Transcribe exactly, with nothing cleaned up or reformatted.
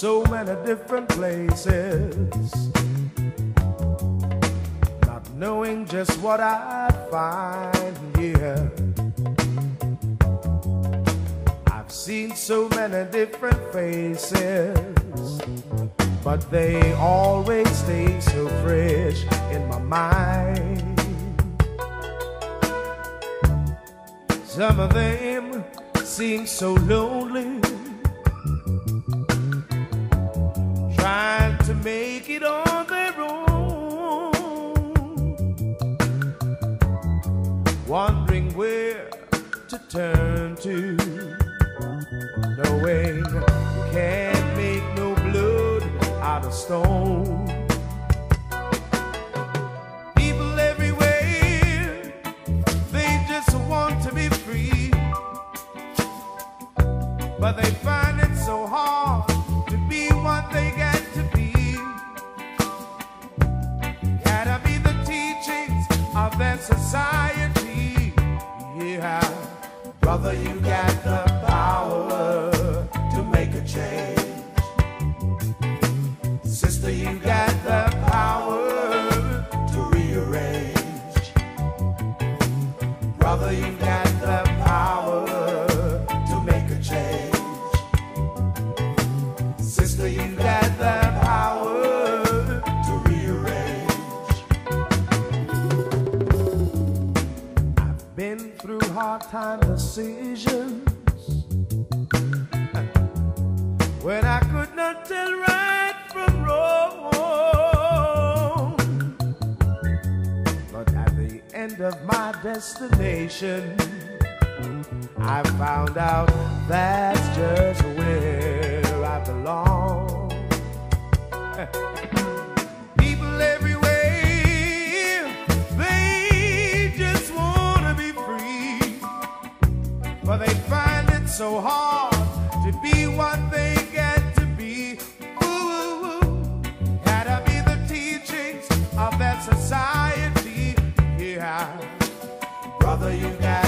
so many different places, not knowing just what I'd find here. I've seen so many different faces, but they always stay so fresh in my mind. Some of them seem so lonely, trying to make it on their own, wondering where to turn to, knowing you can't make no blood out of stone. People everywhere, they just want to be free, but they find it so hard to be what they got to be. Gotta be the teachings of their society. Yeah, brother, you got the power to make a change. Sister, you got the power to rearrange. Brother, you got the power to make a change. Sister, you got the power to rearrange. I've been through hard time decisions when I could not tell right from wrong, but at the end of my destination, I found out that's just where I belong. People everywhere, they just want to be free, but they find it so hard to be what they get to be. Ooh, gotta be the teachings of that society. Yeah, brother, you got